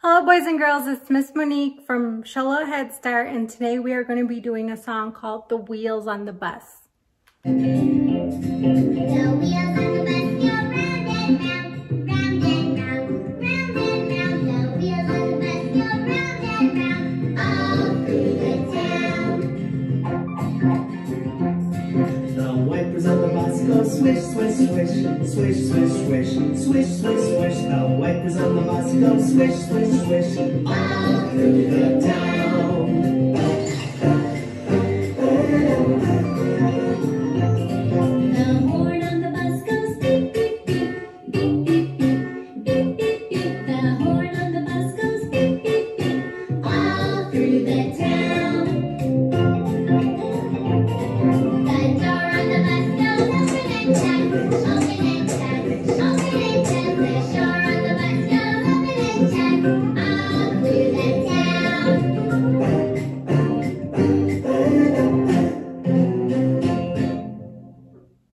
Hello boys and girls, it's Miss Monique from Shiloh Head Start, and today we are going to be doing a song called The Wheels on the Bus. The wheels on the bus go round and round, round and round, round and round. The wheels on the bus go round and round, all through the town. The wipers on the bus go swish, swish, swish, swish, swish, swish, swish, swish, swish. The wipers on the bus go swish, swish, swish, all through the town.